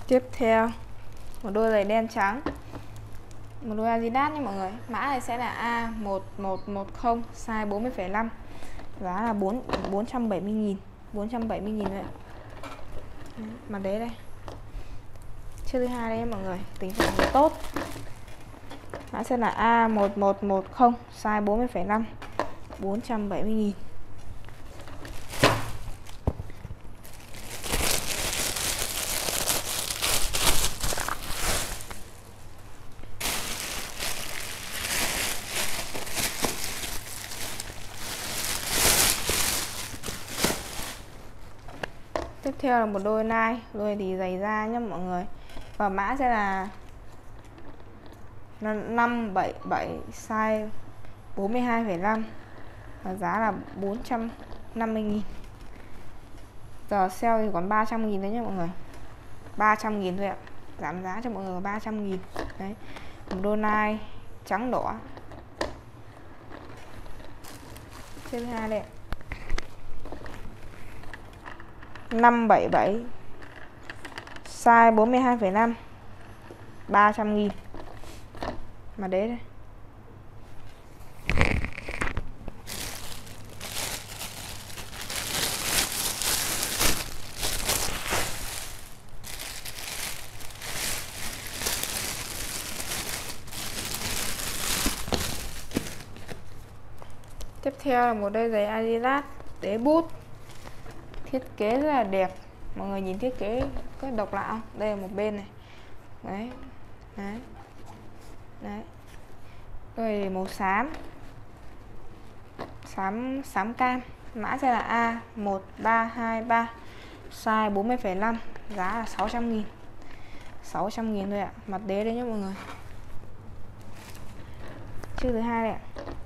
Tiếp theo một đôi giày đen trắng, một đôi Adidas nha mọi người. Mã này sẽ là A1110, size 40,5, giá là 470.000, 470.000 vậy. Mặt đế đây, chiếc thứ hai đây mọi người, tình trạng rất tốt. Mã sẽ là A1110, size 40,5, 470.000. Tiếp theo là một đôi Nike, đôi thì dày da nhá mọi người. Và mã sẽ là 577, size 42,5, và giá là 450.000. Giờ sale thì còn 300.000 đấy nhá mọi người, 300.000 thôi ạ, giảm giá cho mọi người 300.000. Đấy, một đôi Nike trắng đỏ, chiếc thứ hai đây, 577, size 42,5, 300.000. Mà đế đây. Tiếp theo là một đôi giày Adidas đế bút, thiết kế rất là đẹp. Mọi người nhìn thiết kế có độc lạ không? Đây là một bên này. Đấy. Đấy. Đấy. Đôi màu xám. Xám cam. Mã sẽ là A1323, size 40,5, giá là 600.000. 600.000 thôi ạ. Mặt đế đấy nhé mọi người. Chiếc thứ hai đây ạ.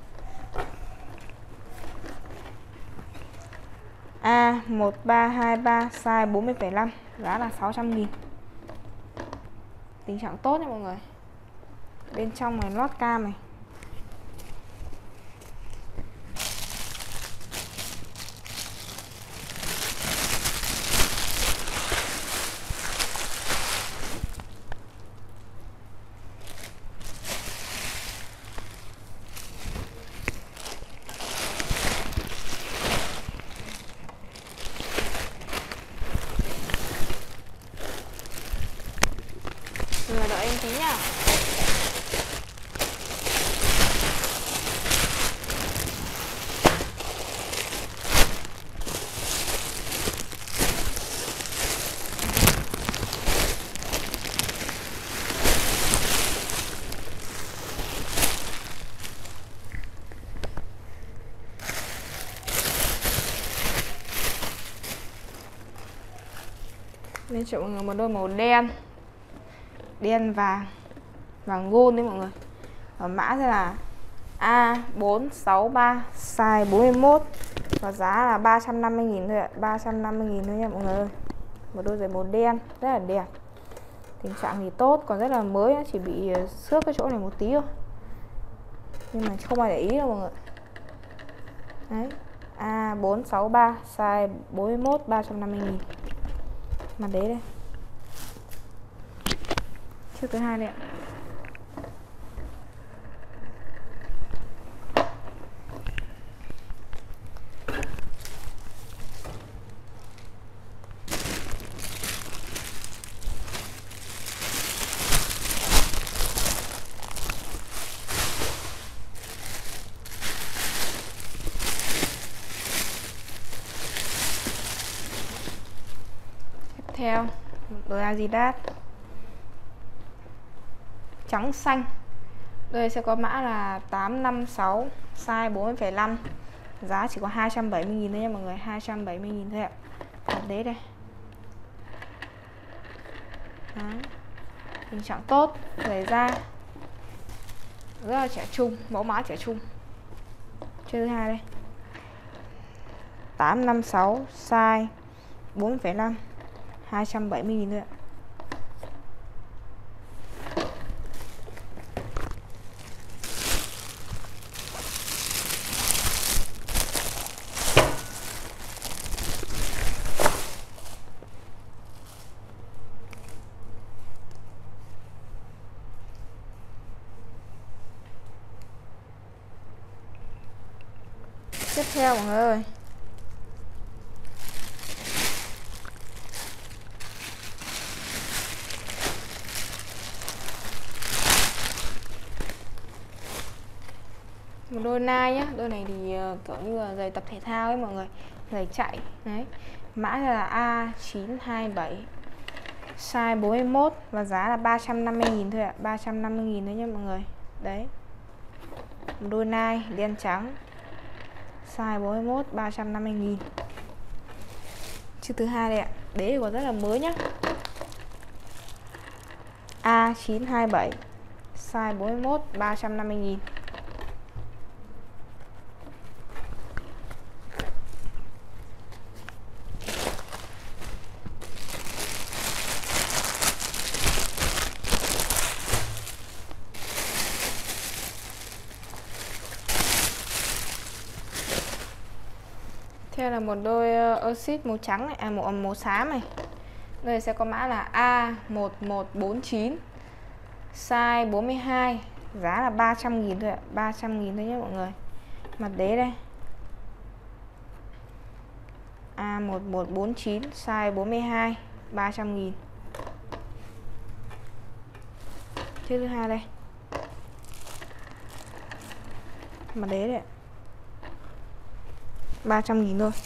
A1323, size 40,5, giá là 600.000. Tình trạng tốt nha mọi người. Bên trong này lót cam này. Rồi đợi em tí nhá. Nên chọn mọi người một đôi màu đen, đen vàng, vàng gold đấy mọi người. Và mã sẽ là A463, size 41, và giá là 350.000 thôi ạ, 350.000 thôi nha mọi người ơi. Một đôi giày màu đen rất là đẹp. Tình trạng thì tốt, còn rất là mới, chỉ bị xước cái chỗ này một tí thôi. Nhưng mà không ai để ý đâu mọi người. Đấy, A463, size 41, 350.000. Mặt đế đây. Chiếc thứ hai đây ạ. Tiếp theo đôi Adidas trắng xanh. Đây sẽ có mã là 856, size 40,5, giá chỉ có 270.000 thôi nha mọi người, 270.000 thôi ạ. Mặt đế đây. Đấy. Tình trạng tốt, giày da rất là trẻ trung, mẫu mã trẻ trung. Chiếc thứ hai đây, 856, size 4,5, 270.000 thôi ạ. Tiếp theo mọi người ơi, một đôi Nike nhá. Đôi này thì kiểu như là giày tập thể thao ấy mọi người, giày chạy đấy. Mã là A927, size 41 và giá là 350.000 thôi ạ. 350.000 thôi nhá mọi người. Đấy, một đôi Nike đen trắng, size 41, 350.000. Chiếc thứ hai đây ạ. Đế thì còn rất là mới nhá. A927, size 41, 350.000. Theo là một đôi Oasis màu trắng này, màu xám này. Đây sẽ có mã là A1149, size 42, giá là 300.000 thôi ạ. 300.000 thôi nhé mọi người. Mặt đế đây, A1149, size 42, 300.000. Chiếc thứ hai đây, mặt đế đây ạ, 300.000 thôi.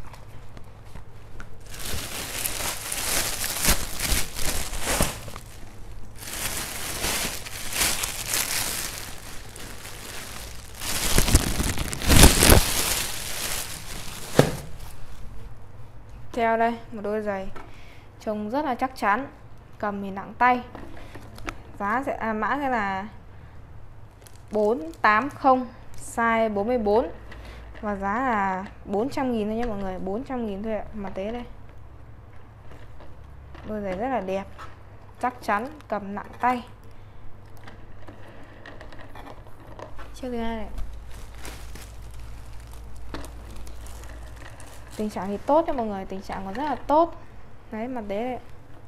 Theo đây, một đôi giày trông rất là chắc chắn, cầm thì nặng tay. Giá sẽ mã sẽ là 480, size 44 và giá là 400.000 thôi nhé mọi người. 400.000 thôi ạ. Mặt tế đây, đôi giày rất là đẹp, chắc chắn, cầm nặng tay. Chiếc thứ hai này, tình trạng thì tốt nha mọi người, tình trạng còn rất là tốt. Đấy, mặt đế đây.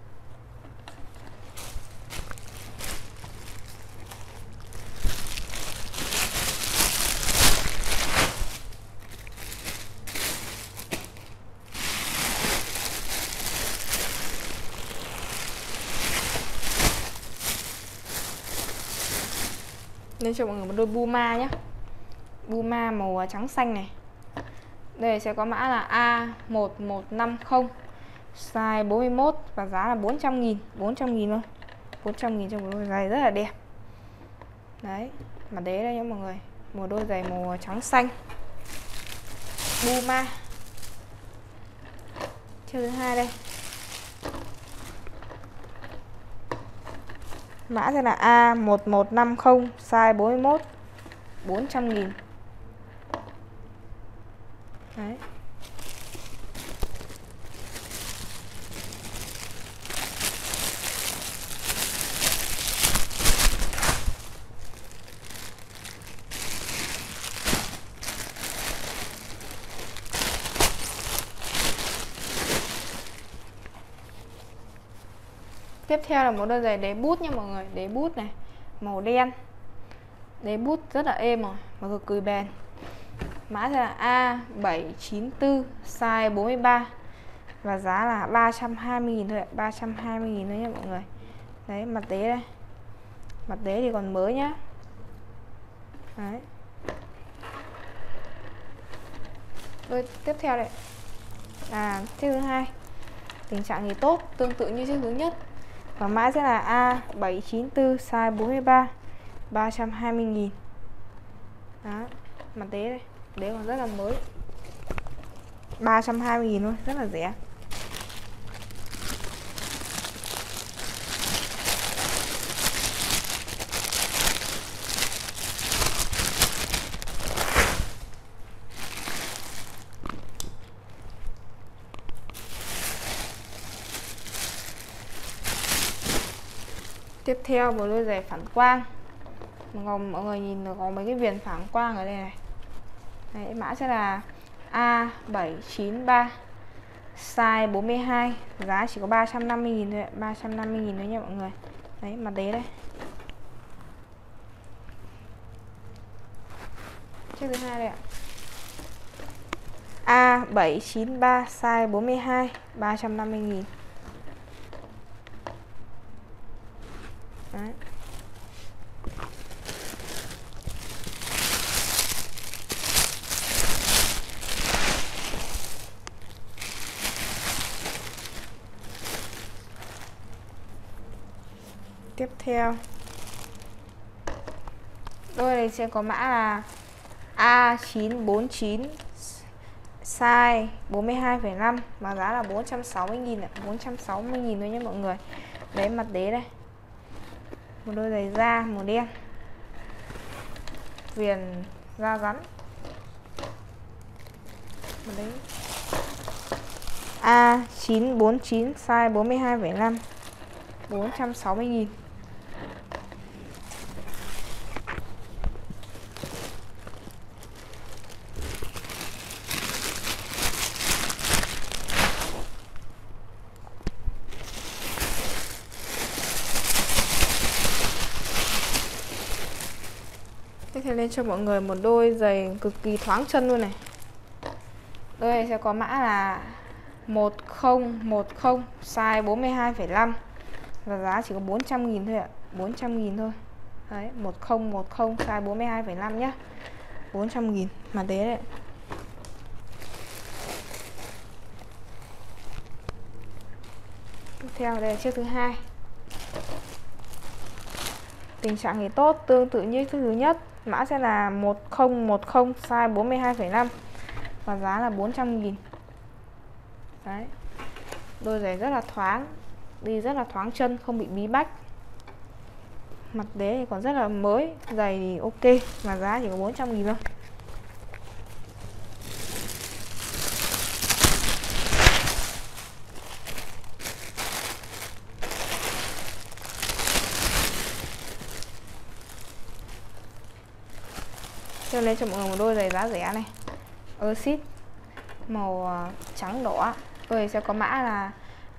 Lên cho mọi người một đôi Puma nhé. Puma màu trắng xanh này. Đây sẽ có mã là A1150, size 41 và giá là 400.000. 400.000 thôi. 400.000 cho một đôi giày rất là đẹp. Đấy, mặt đế đây nhé mọi người. Một đôi giày màu trắng xanh Puma. Chiếc thứ hai đây, mã sẽ là A1150, size 41, 400.000. Đấy. Tiếp theo là một đôi giày đế bút nha mọi người. Đế bút này, màu đen. Đế bút rất là êm rồi và cực kỳ bền. Mã sẽ là A794, size 43 và giá là 320.000 thôi ạ. 320.000 thôi nhé mọi người. Đấy, mặt đế đây. Mặt đế thì còn mới nhá. Đấy. Đôi tiếp theo đây là chiếc thứ hai. Tình trạng thì tốt, tương tự như chiếc thứ nhất. Và mã sẽ là A794, size 43, 320.000. Đó, mặt đế đây. Đế còn rất là mới, 320.000 thôi, rất là rẻ. Tiếp theo một đôi giày phản quang. Mọi người nhìn có mấy cái viền phản quang ở đây này. Đấy, mã sẽ là A793, size 42, giá chỉ có 350.000 thôi ạ. 350.000 thôi nha mọi người. Đấy, mặt đế đây. Chiếc thứ hai đây ạ. A793 size 42 350.000. Đấy. Tiếp theo đôi này sẽ có mã là A949 size 42,5 mà giá là 460.000 ạ, 460.000 thôi nhé mọi người. Đấy, mặt đế đây. Một đôi giày da màu đen. Viền da rắn. Đấy. A949 size 42,5 460.000. Tiếp theo lên cho mọi người một đôi giày cực kỳ thoáng chân luôn này. Đôi này sẽ có mã là 1010 size 42,5 và giá chỉ có 400.000 thôi ạ, 400.000 thôi. Đấy, 1010 size 42,5 nhá. 400.000 mà đế đấy. Tiếp theo đây là chiếc thứ hai. Tình trạng thì tốt, tương tự như chiếc thứ nhất. Mã sẽ là 1010 size 42,5 và giá là 400.000. Đấy. Đôi giày rất là thoáng, đi rất là thoáng chân, không bị bí bách. Mặt đế thì còn rất là mới, giày thì ok mà giá chỉ có 400.000 thôi. Cho lên cho mọi người một đôi giày giá rẻ này, Oasis màu trắng đỏ. Đôi sẽ có mã là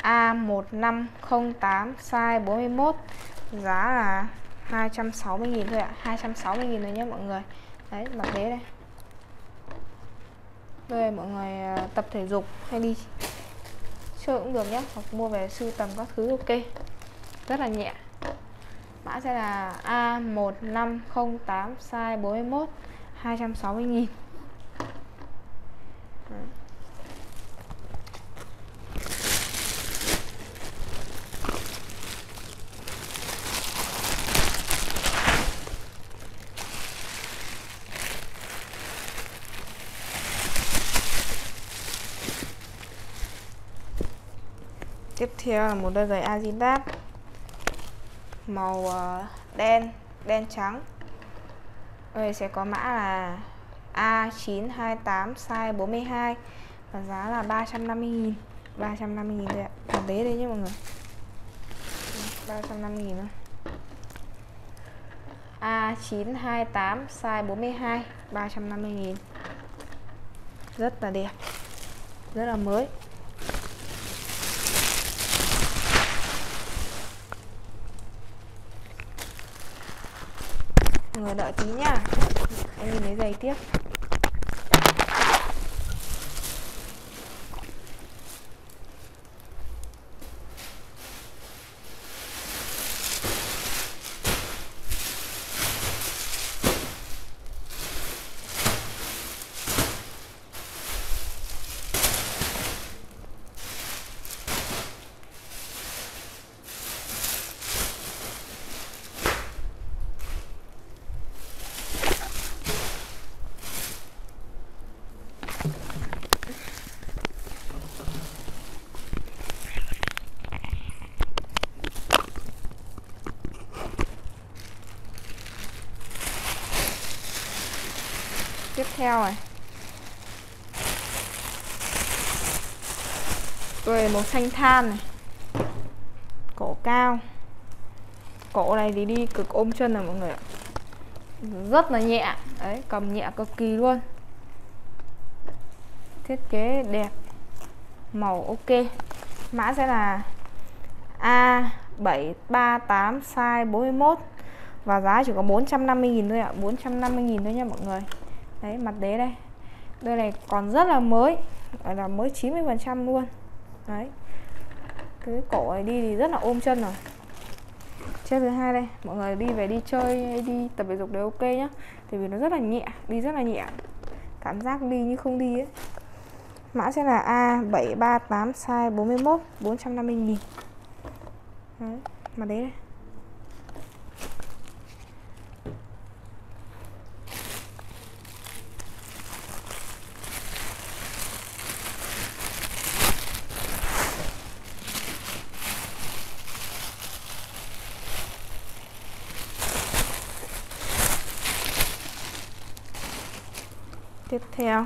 A1508 size 41, giá là 260.000 thôi ạ, 260.000 thôi nhé mọi người. Đấy, mặt đế đây. Đây mọi người tập thể dục hay đi chơi cũng được nhé, hoặc mua về sưu tầm các thứ ok. Rất là nhẹ. Mã sẽ là A1508 size 41, 260.000. Tiếp theo là một đôi giày Adidas màu đen trắng. Đây sẽ có mã là A928 size 42 và giá là 350.000. 350.000 thôi ạ. Mặt đế đây nhé mọi người. 350.000 thôi. A928 size 42 350.000. Rất là đẹp, rất là mới. Mọi người đợi tí nhá, em nhìn thấy giày tiếp. Tiếp theo này, rồi màu xanh than này, cổ cao. Cổ này thì đi cực ôm chân này mọi người ạ, rất là nhẹ. Đấy, cầm nhẹ cực kỳ luôn. Thiết kế đẹp, màu ok. Mã sẽ là A738 size 41 và giá chỉ có 450.000 thôi ạ, 450.000 thôi nha mọi người. Đấy, mặt đế đây. Đôi này còn rất là mới, gọi là mới 90% luôn. Đấy. Cái cổ này đi thì rất là ôm chân rồi. Chiếc thứ hai đây, mọi người đi về đi chơi, đi tập thể dục đều ok nhá. Tại vì nó rất là nhẹ, đi rất là nhẹ. Cảm giác đi như không đi ấy. Mã sẽ là A738 size 41, 450.000. Đấy, mà đấy đây. Tiếp theo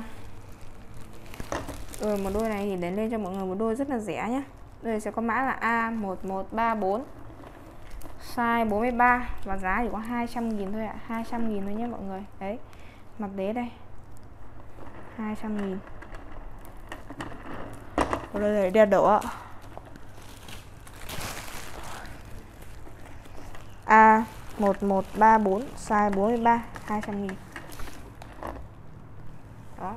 một đôi này thì đến lên cho mọi người một đôi rất là rẻ nhé. Đây sẽ có mã là A1134 size 43 và giá chỉ có 200.000 thôi ạ. 200.000 thôi nhé mọi người. Đấy, mặt đế đây 200.000. Đôi này đeo đổ A1134 size 43, 200.000. Đó.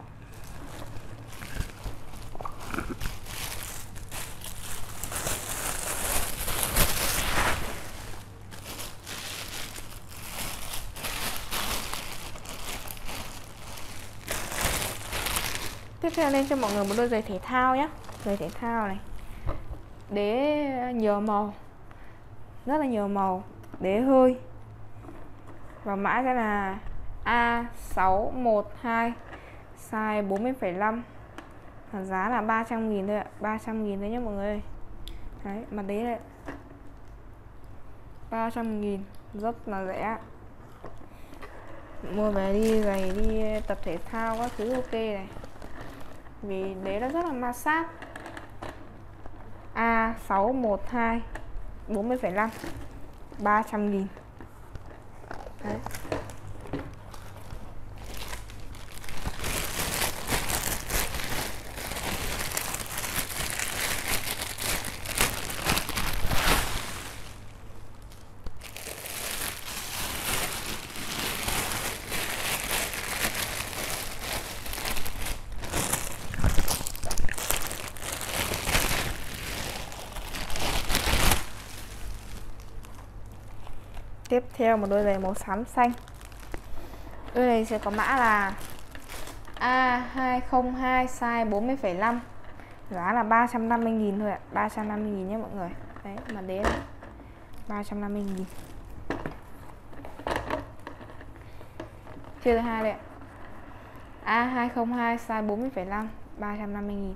Tiếp theo lên cho mọi người một đôi giày thể thao nhé. Giày thể thao này, đế nhiều màu, rất là nhiều màu, đế hơi. Và mã sẽ là A612 size 40,5. Giá là 300.000 thôi ạ. 300.000 thôi nhé mọi người. Đấy, mặt đế đây 300.000, rất là rẻ. Mua về đi giày đi tập thể thao các thứ ok này. Vì đế nó rất là ma sát. A612 40,5, 300.000. Đấy. Tiếp theo một đôi giày màu xám xanh. Đôi này sẽ có mã là A202 size 40,5. Giá là 350.000 thôi ạ. 350.000 nhé mọi người. Đấy, mặt đế này 350.000. Chiếc thứ hai đây ạ. A202 size 40,5, 350.000.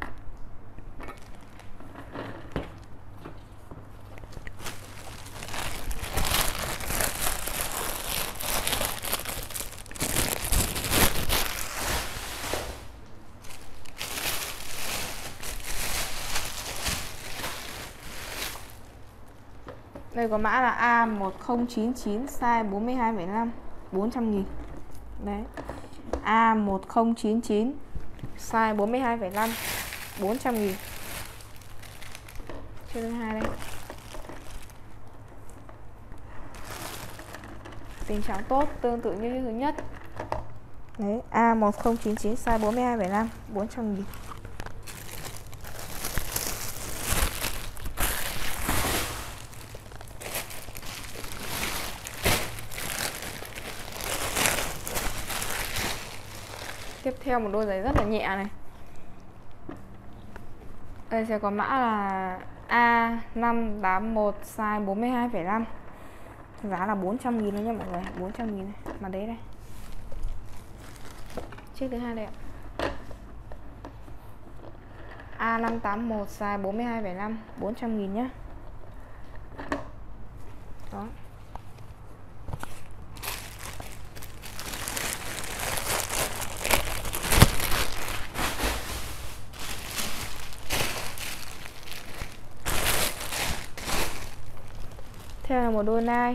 Đây có mã là A1099 size 42,5, 400.000. Đấy. A1099 size 42,5, 400.000. Chiếc thứ hai đây. Tình trạng tốt, tương tự như thứ nhất. Đấy, A1099 size 42,5, 400.000. Tiếp theo một đôi giày rất là nhẹ này. Đây sẽ có mã là A581 size 42,5. Giá là 400.000 thôi nha mọi người, 400.000 này, mà đấy đây. Chiếc thứ hai đây ạ. A581 size 42,5, 400.000 nhé. Đó. Theo là một đôi nai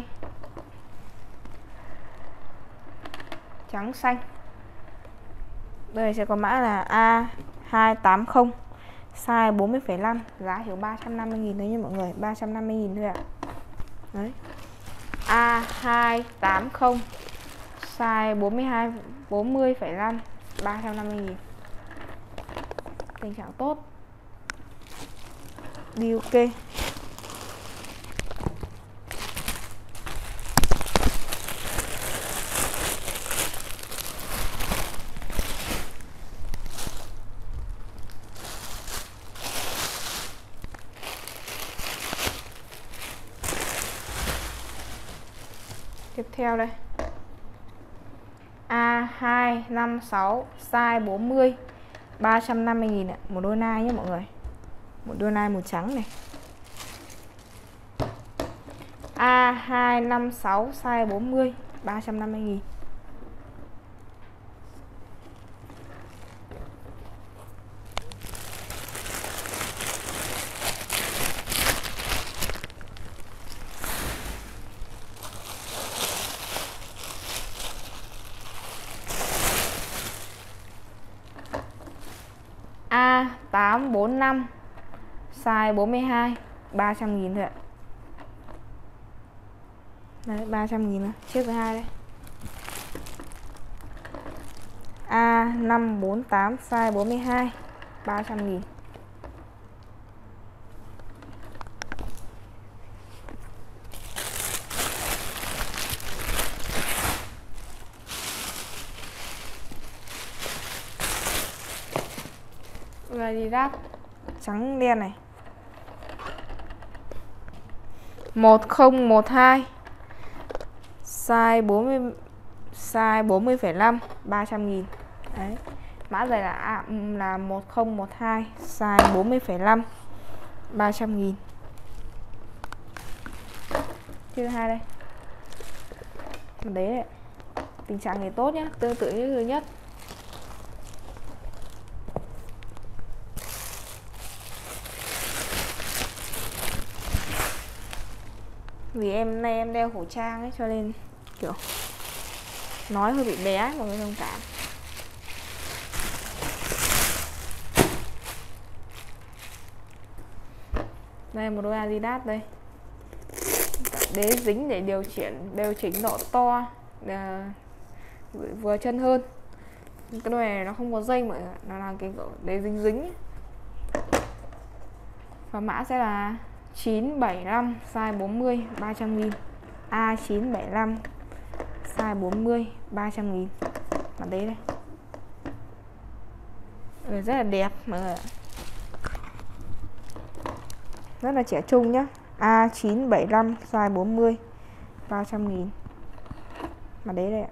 trắng xanh. Đây sẽ có mã là A280 size 40,5. Giá chỉ 350.000 thôi nha mọi người, 350.000 thôi ạ. Đấy. A280 size 40,5, 350.000. tình trạng tốt, đi ok. Tiếp theo đây, A256 size 40, 350.000 ạ. Một đôi nai nhé mọi người, một đôi nai màu trắng này. A256 size 40, 350.000. A845 size 42, 300.000 thôi ạ. Đấy, 300.000 chiếc thứ hai đây. A548 size 42, 300.000. Adidas trắng đen này. 1012 size 40,5, 300.000. Đấy. Mã giày là 1012 size 40,5, 300.000. Thứ hai đây. Đấy đấy. Tình trạng này tốt nhá, tương tự như thứ nhất. Vì nay em đeo khẩu trang ấy cho nên kiểu nói hơi bị bé, mọi người thông cảm. Đây một đôi Adidas đây. Đế dính để điều chỉnh độ to vừa chân hơn. Cái đôi này nó không có dây mọi người, nó là cái đế dính. Và mã sẽ là 975 size 40, 300.000. A975 size 40, 300.000. Mà đấy đây. Rất là đẹp mọi người ạ. Rất là trẻ trung nhá. A975 size 40, 300.000. Mà đấy đây ạ.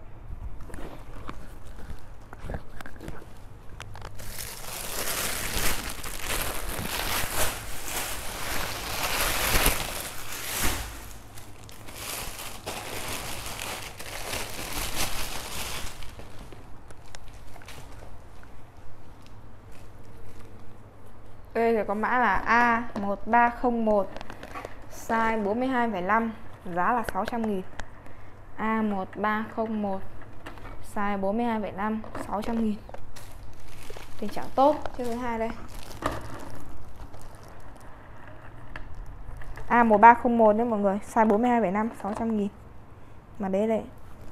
Đây thì có mã là A1301 size 42,5, giá là 600.000. A1301 size 42,5, 600.000. Tình trạng tốt. Chiếc thứ hai đây. A1301 đấy mọi người, size 42,5, 600.000. Mà đấy đây.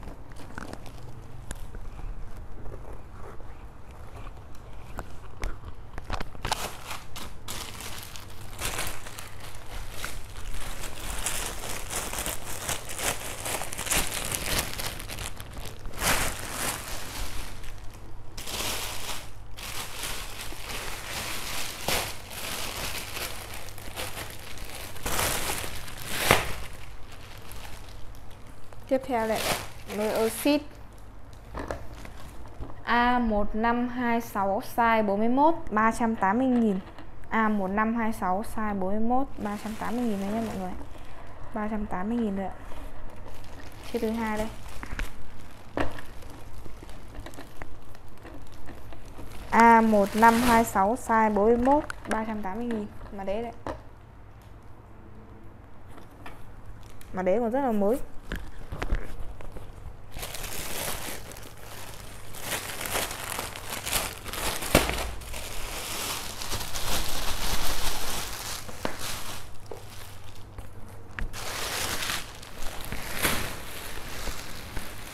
Tiếp theo lại nồi oxit A1526 size 41, 380.000. A1526 size 41, 380.000 đấy nha mọi người. 380.000 rồi ạ. Chiếc thứ hai đây. A1526 size 41, 380.000. Mà đế đấy. Mà đế còn rất là mới.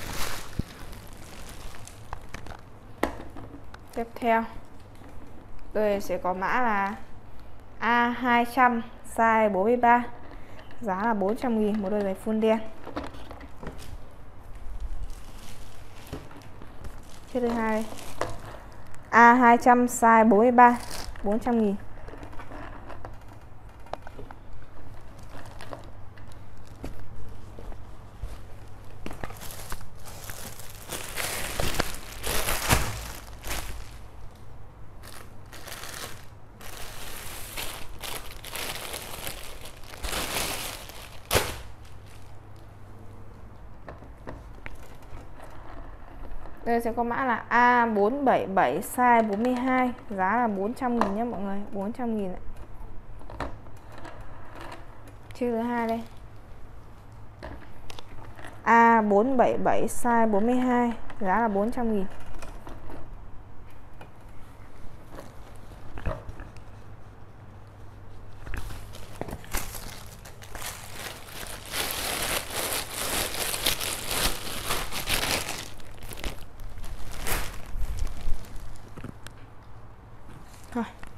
Tiếp theo Tôi sẽ có mã là A200 size 43, giá là 400.000 một đôi giày full đen. Chiếc thứ hai A200 size 43, 400.000. Đây sẽ có mã là A477 size 42, giá là 400.000 nhé mọi người, 400.000 ạ. Chiếc thứ hai đây. A477 size 42, giá là 400.000. Thôi,